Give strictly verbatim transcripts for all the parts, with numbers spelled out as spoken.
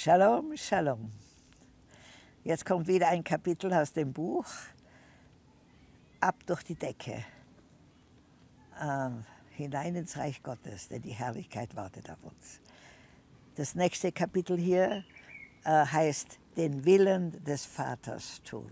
Shalom, Shalom. Jetzt kommt wieder ein Kapitel aus dem Buch Ab durch die Decke, äh, hinein ins Reich Gottes, denn die Herrlichkeit wartet auf uns. Das nächste Kapitel hier äh, heißt Den Willen des Vaters tun.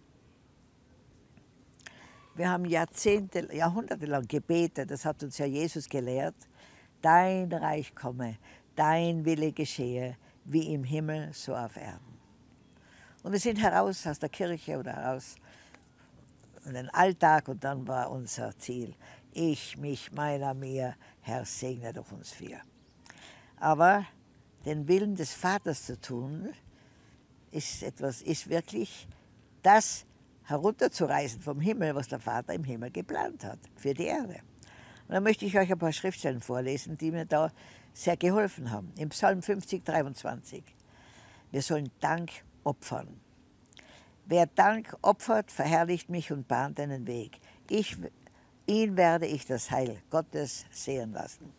Wir haben Jahrzehnte, Jahrhunderte lang gebetet, das hat uns ja Jesus gelehrt, dein Reich komme, dein Wille geschehe, wie im Himmel, so auf Erden. Und wir sind heraus aus der Kirche oder heraus in den Alltag und dann war unser Ziel, ich, mich, meiner, mir, Herr, segne durch uns vier. Aber den Willen des Vaters zu tun, ist etwas, ist wirklich das herunterzureißen vom Himmel, was der Vater im Himmel geplant hat für die Erde. Und dann möchte ich euch ein paar Schriftstellen vorlesen, die mir da sehr geholfen haben. Im Psalm fünfzig, dreiundzwanzig. Wir sollen Dank opfern. Wer Dank opfert, verherrlicht mich und bahnt einen Weg. Ich, ihn werde ich das Heil Gottes sehen lassen.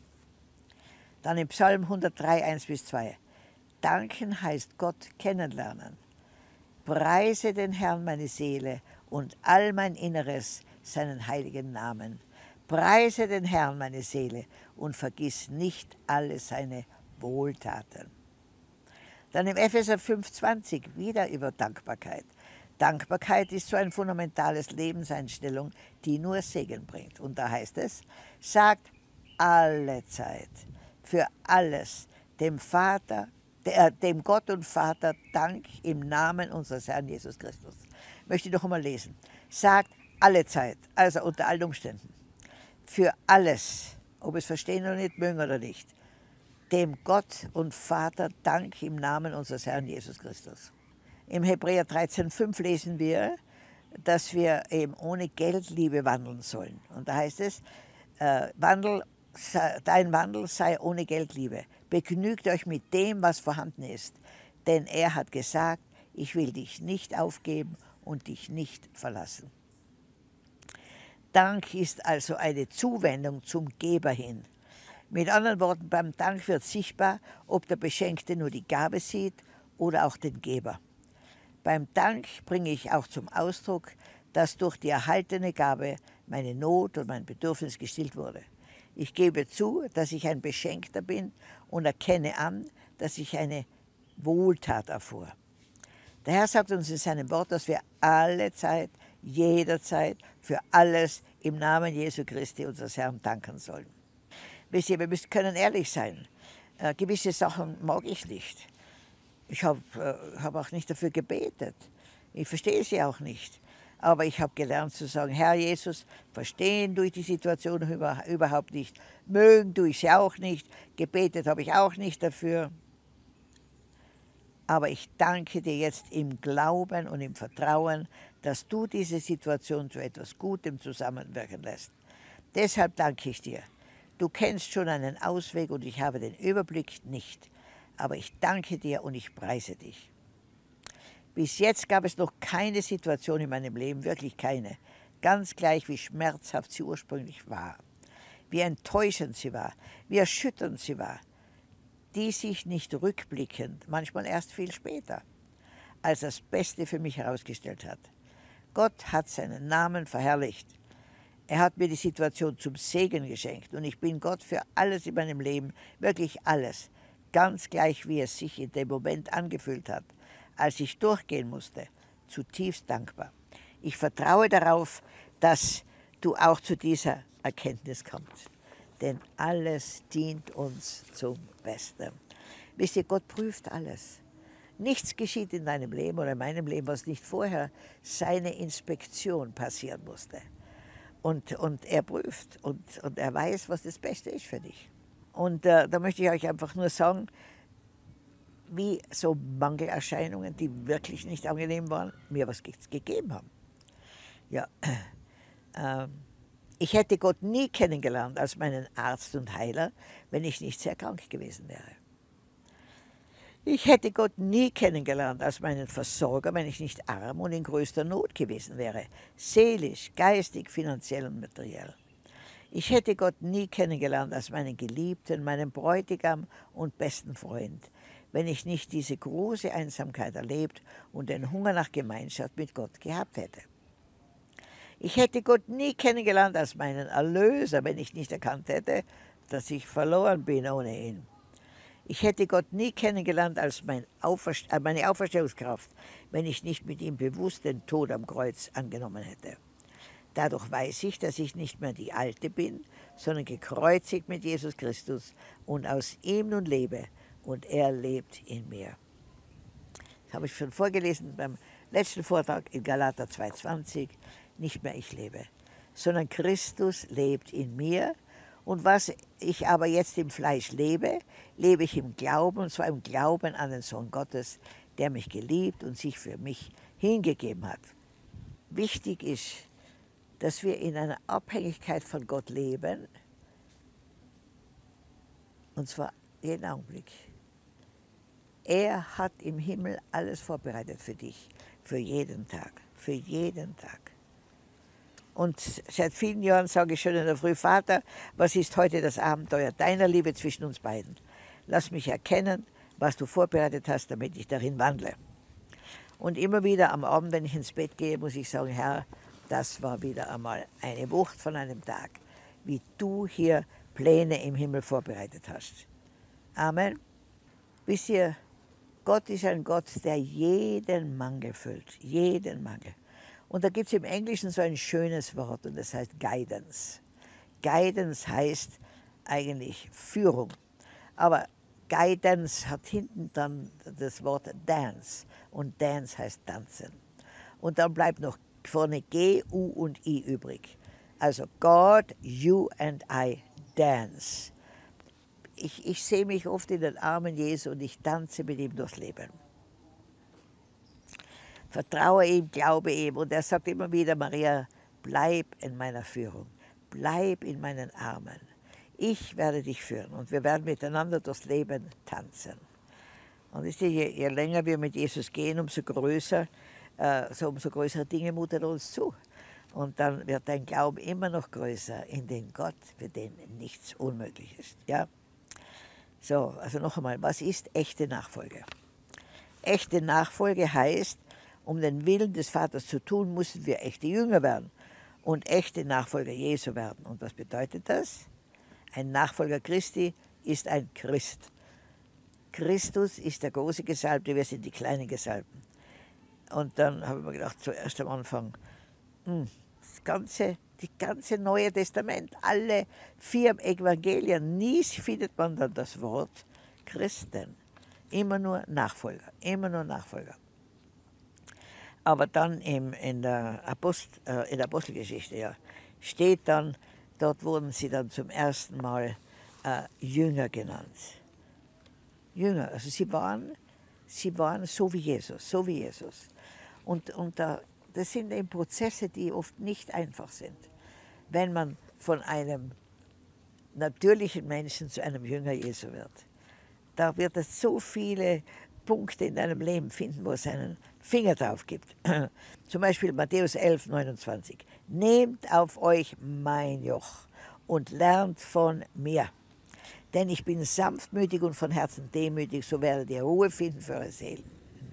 Dann im Psalm hundertdrei, eins bis zwei. Danken heißt Gott kennenlernen. Preise den Herrn meine Seele und all mein Inneres seinen heiligen Namen. Preise den Herrn meine Seele und vergiss nicht alle seine Wohltaten. Dann im Epheser fünf, zwanzig wieder über Dankbarkeit. Dankbarkeit ist so eine fundamentales Lebenseinstellung, die nur Segen bringt. Und da heißt es, sagt alle Zeit, für alles, dem Vater, der, dem Gott und Vater Dank im Namen unseres Herrn Jesus Christus. Möchte ich noch einmal lesen. Sagt alle Zeit, also unter allen Umständen. Für alles, ob es verstehen oder nicht mögen oder nicht, dem Gott und Vater Dank im Namen unseres Herrn Jesus Christus. Im Hebräer dreizehn, fünf lesen wir, dass wir eben ohne Geldliebe wandeln sollen. Und da heißt es, äh, Wandel, dein Wandel sei ohne Geldliebe. Begnügt euch mit dem, was vorhanden ist. Denn er hat gesagt, ich will dich nicht aufgeben und dich nicht verlassen. Dank ist also eine Zuwendung zum Geber hin. Mit anderen Worten, beim Dank wird sichtbar, ob der Beschenkte nur die Gabe sieht oder auch den Geber. Beim Dank bringe ich auch zum Ausdruck, dass durch die erhaltene Gabe meine Not und mein Bedürfnis gestillt wurde. Ich gebe zu, dass ich ein Beschenkter bin und erkenne an, dass ich eine Wohltat erfuhr. Der Herr sagt uns in seinem Wort, dass wir alle Zeit, jederzeit, für alles im Namen Jesu Christi, unseres Herrn, danken sollen. Wisst ihr, wir müssen, können ehrlich sein. Äh, gewisse Sachen mag ich nicht. Ich habe äh, hab auch nicht dafür gebetet. Ich verstehe sie auch nicht. Aber ich habe gelernt zu sagen, Herr Jesus, verstehen tue ich die Situation über, überhaupt nicht. Mögen tue ich sie auch nicht. Gebetet habe ich auch nicht dafür. Aber ich danke dir jetzt im Glauben und im Vertrauen, dass du diese Situation zu etwas Gutem zusammenwirken lässt. Deshalb danke ich dir. Du kennst schon einen Ausweg und ich habe den Überblick nicht. Aber ich danke dir und ich preise dich. Bis jetzt gab es noch keine Situation in meinem Leben, wirklich keine, ganz gleich wie schmerzhaft sie ursprünglich war, wie enttäuschend sie war, wie erschütternd sie war, die sich nicht rückblickend, manchmal erst viel später, als das Beste für mich herausgestellt hat. Gott hat seinen Namen verherrlicht. Er hat mir die Situation zum Segen geschenkt und ich bin Gott für alles in meinem Leben, wirklich alles, ganz gleich wie es sich in dem Moment angefühlt hat, als ich durchgehen musste, zutiefst dankbar. Ich vertraue darauf, dass du auch zu dieser Erkenntnis kommst. Denn alles dient uns zum Besten. Wisst ihr, Gott prüft alles. Nichts geschieht in deinem Leben oder in meinem Leben, was nicht vorher seine Inspektion passieren musste. Und, und er prüft und, und er weiß, was das Beste ist für dich. Und äh, da möchte ich euch einfach nur sagen, wie so Mangelerscheinungen, die wirklich nicht angenehm waren, mir was gegeben haben. Ja, äh, ich hätte Gott nie kennengelernt als meinen Arzt und Heiler, wenn ich nicht sehr krank gewesen wäre. Ich hätte Gott nie kennengelernt als meinen Versorger, wenn ich nicht arm und in größter Not gewesen wäre, seelisch, geistig, finanziell und materiell. Ich hätte Gott nie kennengelernt als meinen Geliebten, meinen Bräutigam und besten Freund, wenn ich nicht diese große Einsamkeit erlebt und den Hunger nach Gemeinschaft mit Gott gehabt hätte. Ich hätte Gott nie kennengelernt als meinen Erlöser, wenn ich nicht erkannt hätte, dass ich verloren bin ohne ihn. Ich hätte Gott nie kennengelernt als mein Auferst- äh, meine Auferstehungskraft, wenn ich nicht mit ihm bewusst den Tod am Kreuz angenommen hätte. Dadurch weiß ich, dass ich nicht mehr die Alte bin, sondern gekreuzigt mit Jesus Christus und aus ihm nun lebe und er lebt in mir. Das habe ich schon vorgelesen beim letzten Vortrag in Galater zwei zwanzig. Nicht mehr ich lebe, sondern Christus lebt in mir. Und was ich aber jetzt im Fleisch lebe, lebe ich im Glauben, und zwar im Glauben an den Sohn Gottes, der mich geliebt und sich für mich hingegeben hat. Wichtig ist, dass wir in einer Abhängigkeit von Gott leben, und zwar jeden Augenblick. Er hat im Himmel alles vorbereitet für dich, für jeden Tag, für jeden Tag. Und seit vielen Jahren sage ich schon in der Früh, Vater, was ist heute das Abenteuer deiner Liebe zwischen uns beiden? Lass mich erkennen, was du vorbereitet hast, damit ich darin wandle. Und immer wieder am Abend, wenn ich ins Bett gehe, muss ich sagen, Herr, das war wieder einmal eine Wucht von einem Tag, wie du hier Pläne im Himmel vorbereitet hast. Amen. Wisst ihr, Gott ist ein Gott, der jeden Mangel füllt, jeden Mangel. Und da gibt es im Englischen so ein schönes Wort und das heißt Guidance. Guidance heißt eigentlich Führung. Aber Guidance hat hinten dann das Wort Dance und Dance heißt tanzen. Und dann bleibt noch vorne G, U und I übrig. Also God, you and I dance. Ich, ich sehe mich oft in den Armen Jesu und ich tanze mit ihm durchs Leben. Vertraue ihm, glaube ihm. Und er sagt immer wieder, Maria, bleib in meiner Führung. Bleib in meinen Armen. Ich werde dich führen und wir werden miteinander durchs Leben tanzen. Und je, je länger wir mit Jesus gehen, umso größer, äh, so umso größere Dinge mutet er uns zu. Und dann wird dein Glauben immer noch größer in den Gott, für den nichts unmöglich ist. Ja? So, also noch einmal, was ist echte Nachfolge? Echte Nachfolge heißt, um den Willen des Vaters zu tun, müssen wir echte Jünger werden und echte Nachfolger Jesu werden. Und was bedeutet das? Ein Nachfolger Christi ist ein Christ. Christus ist der große Gesalbte, wir sind die kleinen Gesalbten. Und dann habe ich mir gedacht, zuerst am Anfang, mh, das ganze, die ganze Neue Testament, alle vier Evangelien, nie findet man dann das Wort Christen. Immer nur Nachfolger, immer nur Nachfolger. Aber dann im, in, der Apost, äh, in der Apostelgeschichte ja, steht dann, dort wurden sie dann zum ersten Mal äh, Jünger genannt. Jünger, also sie waren, sie waren so wie Jesus, so wie Jesus. Und, und da, das sind eben Prozesse, die oft nicht einfach sind. Wenn man von einem natürlichen Menschen zu einem Jünger Jesu wird, da wird es so viele Punkte in deinem Leben finden, wo es einen Finger drauf gibt. Zum Beispiel Matthäus elf, neunundzwanzig. Nehmt auf euch mein Joch und lernt von mir. Denn ich bin sanftmütig und von Herzen demütig, so werdet ihr Ruhe finden für eure Seelen.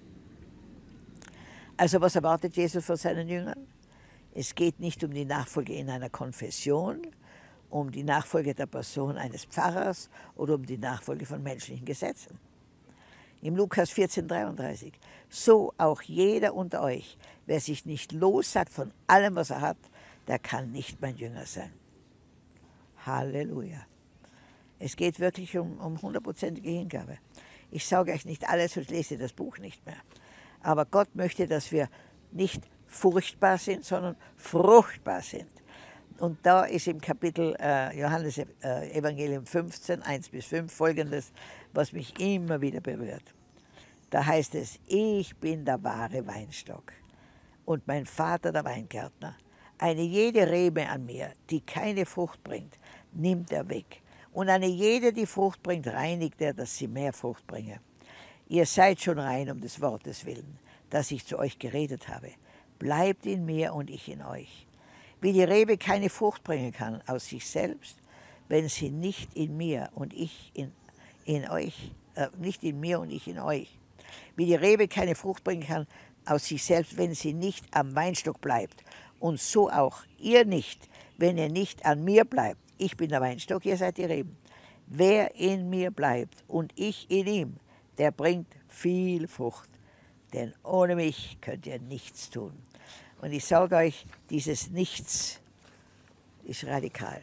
Also was erwartet Jesus von seinen Jüngern? Es geht nicht um die Nachfolge in einer Konfession, um die Nachfolge der Person eines Pfarrers oder um die Nachfolge von menschlichen Gesetzen. Im Lukas vierzehn, dreiunddreißig. So auch jeder unter euch, wer sich nicht lossagt von allem, was er hat, der kann nicht mein Jünger sein. Halleluja. Es geht wirklich um, um hundertprozentige Hingabe. Ich sage euch nicht alles und lese das Buch nicht mehr. Aber Gott möchte, dass wir nicht furchtbar sind, sondern fruchtbar sind. Und da ist im Kapitel äh, Johannes äh, Evangelium fünfzehn, eins bis fünf folgendes, was mich immer wieder berührt. Da heißt es, ich bin der wahre Weinstock und mein Vater der Weingärtner. Eine jede Rebe an mir, die keine Frucht bringt, nimmt er weg. Und eine jede, die Frucht bringt, reinigt er, dass sie mehr Frucht bringe. Ihr seid schon rein um des Wortes willen, das ich zu euch geredet habe. Bleibt in mir und ich in euch. Wie die Rebe keine Frucht bringen kann aus sich selbst, wenn sie nicht in mir und ich in, in euch äh, nicht in mir und ich in euch. Wie die Rebe keine Frucht bringen kann aus sich selbst, wenn sie nicht am Weinstock bleibt. Und so auch ihr nicht, wenn ihr nicht an mir bleibt. Ich bin der Weinstock, ihr seid die Reben. Wer in mir bleibt und ich in ihm, der bringt viel Frucht. Denn ohne mich könnt ihr nichts tun. Und ich sage euch, dieses Nichts ist radikal.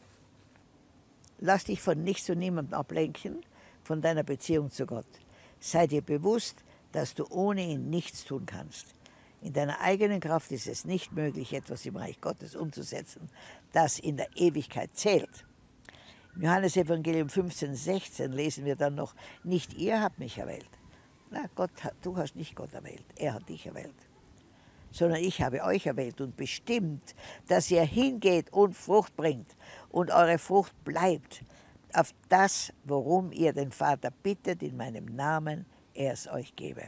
Lass dich von nichts und niemandem ablenken, von deiner Beziehung zu Gott. Sei dir bewusst, dass du ohne ihn nichts tun kannst. In deiner eigenen Kraft ist es nicht möglich, etwas im Reich Gottes umzusetzen, das in der Ewigkeit zählt. Im Johannesevangelium fünfzehn, sechzehn lesen wir dann noch, nicht ihr habt mich erwählt. Na, Gott, du hast nicht Gott erwählt, er hat dich erwählt. Sondern ich habe euch erwählt und bestimmt, dass ihr hingeht und Frucht bringt und eure Frucht bleibt, auf das, worum ihr den Vater bittet in meinem Namen, er es euch gebe.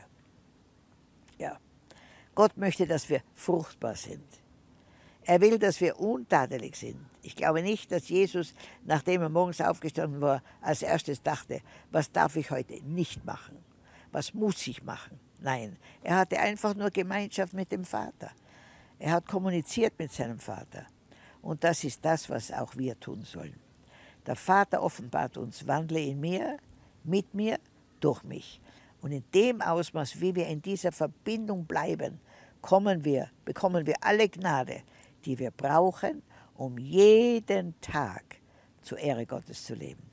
Ja, Gott möchte, dass wir fruchtbar sind. Er will, dass wir untadelig sind. Ich glaube nicht, dass Jesus, nachdem er morgens aufgestanden war, als erstes dachte, was darf ich heute nicht machen? Was muss ich machen? Nein, er hatte einfach nur Gemeinschaft mit dem Vater. Er hat kommuniziert mit seinem Vater. Und das ist das, was auch wir tun sollen. Der Vater offenbart uns, wandle in mir, mit mir, durch mich. Und in dem Ausmaß, wie wir in dieser Verbindung bleiben, kommen wir, bekommen wir alle Gnade, die wir brauchen, um jeden Tag zur Ehre Gottes zu leben.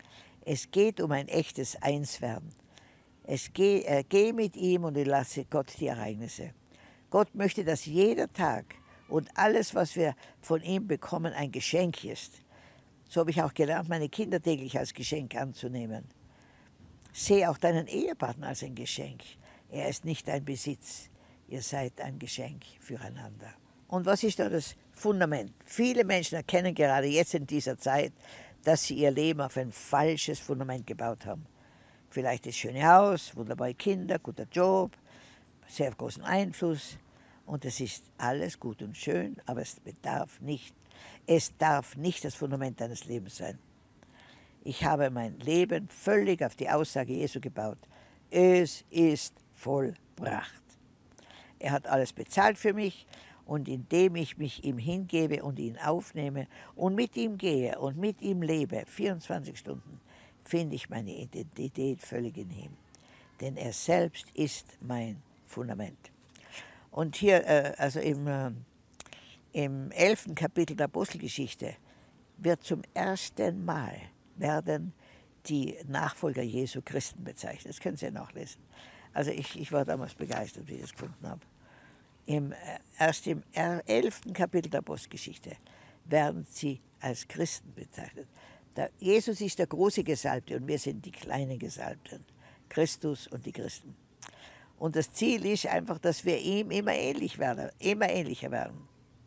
Es geht um ein echtes Einswerden. Es geh, äh, geh mit ihm und lasse Gott die Ereignisse. Gott möchte, dass jeder Tag und alles, was wir von ihm bekommen, ein Geschenk ist. So habe ich auch gelernt, meine Kinder täglich als Geschenk anzunehmen. Sehe auch deinen Ehepartner als ein Geschenk. Er ist nicht ein Besitz. Ihr seid ein Geschenk füreinander. Und was ist da das Fundament? Viele Menschen erkennen gerade jetzt in dieser Zeit, dass sie ihr Leben auf ein falsches Fundament gebaut haben. Vielleicht das schöne Haus, wunderbare Kinder, guter Job, sehr großen Einfluss. Und es ist alles gut und schön, aber es bedarf nicht, es darf nicht das Fundament deines Lebens sein. Ich habe mein Leben völlig auf die Aussage Jesu gebaut. Es ist vollbracht. Er hat alles bezahlt für mich und indem ich mich ihm hingebe und ihn aufnehme und mit ihm gehe und mit ihm lebe, vierundzwanzig Stunden, finde ich meine Identität völlig in ihm. Denn er selbst ist mein Fundament. Und hier, äh, also im, äh, im elften Kapitel der Apostelgeschichte, wird zum ersten Mal werden die Nachfolger Jesu Christen bezeichnet. Das können Sie nachlesen. Also ich, ich war damals begeistert, wie ich das gefunden habe. Im, erst im elften Kapitel der Apostelgeschichte werden sie als Christen bezeichnet. Der Jesus ist der große Gesalbte und wir sind die kleinen Gesalbten, Christus und die Christen. Und das Ziel ist einfach, dass wir ihm immer ähnlich werden, immer ähnlicher werden.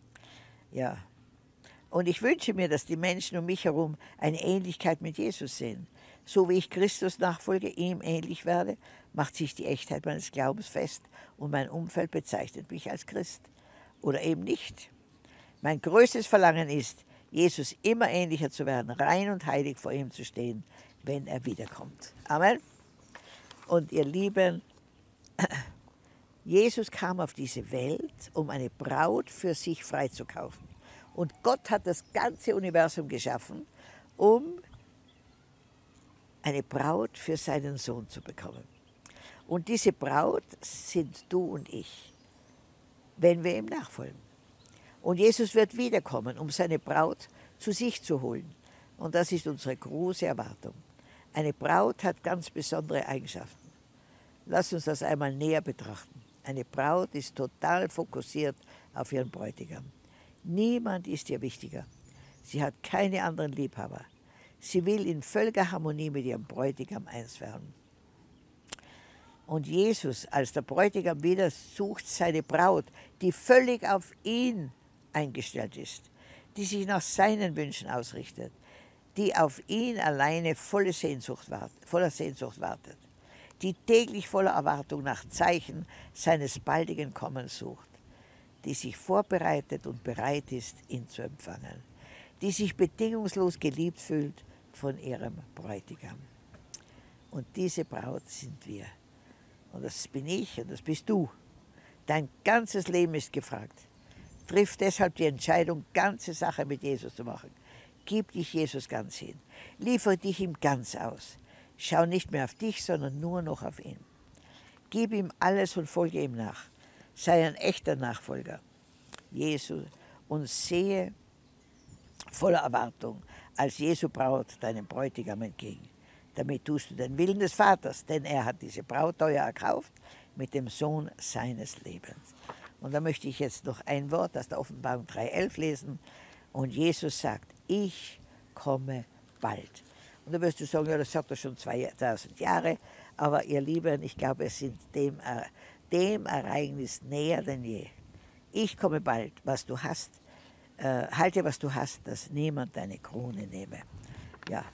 Ja. Und ich wünsche mir, dass die Menschen um mich herum eine Ähnlichkeit mit Jesus sehen. So wie ich Christus nachfolge, ihm ähnlich werde, macht sich die Echtheit meines Glaubens fest und mein Umfeld bezeichnet mich als Christ. Oder eben nicht. Mein größtes Verlangen ist, Jesus immer ähnlicher zu werden, rein und heilig vor ihm zu stehen, wenn er wiederkommt. Amen. Und ihr Lieben, Jesus kam auf diese Welt, um eine Braut für sich freizukaufen. Und Gott hat das ganze Universum geschaffen, um eine Braut für seinen Sohn zu bekommen. Und diese Braut sind du und ich, wenn wir ihm nachfolgen. Und Jesus wird wiederkommen, um seine Braut zu sich zu holen. Und das ist unsere große Erwartung. Eine Braut hat ganz besondere Eigenschaften. Lass uns das einmal näher betrachten. Eine Braut ist total fokussiert auf ihren Bräutigam. Niemand ist ihr wichtiger. Sie hat keine anderen Liebhaber. Sie will in völliger Harmonie mit ihrem Bräutigam eins werden. Und Jesus als der Bräutigam wieder sucht seine Braut, die völlig auf ihn eingestellt ist, die sich nach seinen Wünschen ausrichtet, die auf ihn alleine volle Sehnsucht wartet, voller Sehnsucht wartet, die täglich voller Erwartung nach Zeichen seines baldigen Kommens sucht, die sich vorbereitet und bereit ist, ihn zu empfangen, die sich bedingungslos geliebt fühlt von ihrem Bräutigam. Und diese Braut sind wir. Und das bin ich und das bist du. Dein ganzes Leben ist gefragt. Triff deshalb die Entscheidung, ganze Sache mit Jesus zu machen. Gib dich Jesus ganz hin. Liefere dich ihm ganz aus. Schau nicht mehr auf dich, sondern nur noch auf ihn. Gib ihm alles und folge ihm nach. Sei ein echter Nachfolger Jesu und sehe voller Erwartung als Jesu Braut deinem Bräutigam entgegen. Damit tust du den Willen des Vaters, denn er hat diese Braut teuer erkauft mit dem Sohn seines Lebens. Und da möchte ich jetzt noch ein Wort aus der Offenbarung drei elf lesen. Und Jesus sagt, ich komme bald. Und da wirst du sagen, ja, das sagt er schon zweitausend Jahre. Aber ihr Lieben, ich glaube, wir sind dem, äh, dem Ereignis näher denn je. Ich komme bald, was du hast. Äh, halte, was du hast, dass niemand deine Krone nehme. Ja.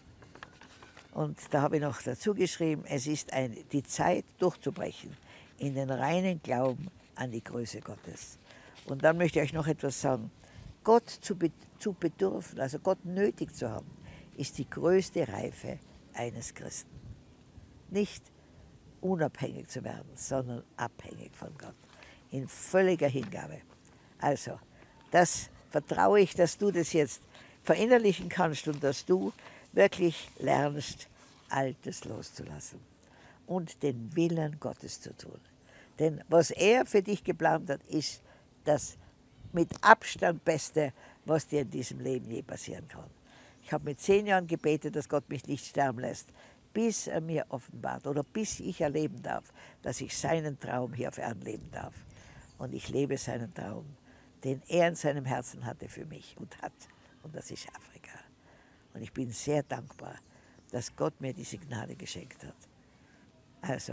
Und da habe ich noch dazu geschrieben, es ist ein, die Zeit durchzubrechen in den reinen Glauben an die Größe Gottes. Und dann möchte ich euch noch etwas sagen. Gott zu, be zu bedürfen, also Gott nötig zu haben, ist die größte Reife eines Christen. Nicht unabhängig zu werden, sondern abhängig von Gott. In völliger Hingabe. Also, das vertraue ich, dass du das jetzt verinnerlichen kannst und dass du wirklich lernst, Altes loszulassen und den Willen Gottes zu tun. Denn was er für dich geplant hat, ist das mit Abstand Beste, was dir in diesem Leben je passieren kann. Ich habe mit zehn Jahren gebetet, dass Gott mich nicht sterben lässt, bis er mir offenbart oder bis ich erleben darf, dass ich seinen Traum hier auf Erden leben darf. Und ich lebe seinen Traum, den er in seinem Herzen hatte für mich und hat. Und das ist Afrika. Und ich bin sehr dankbar, dass Gott mir diese Gnade geschenkt hat. Also,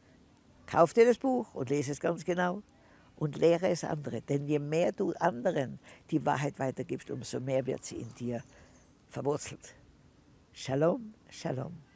kauf dir das Buch und lese es ganz genau und lehre es andere. Denn je mehr du anderen die Wahrheit weitergibst, umso mehr wird sie in dir verwurzelt. Shalom, Shalom.